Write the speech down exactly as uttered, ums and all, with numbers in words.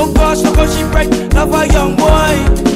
Oh gosh, look how she bright, love a young boy.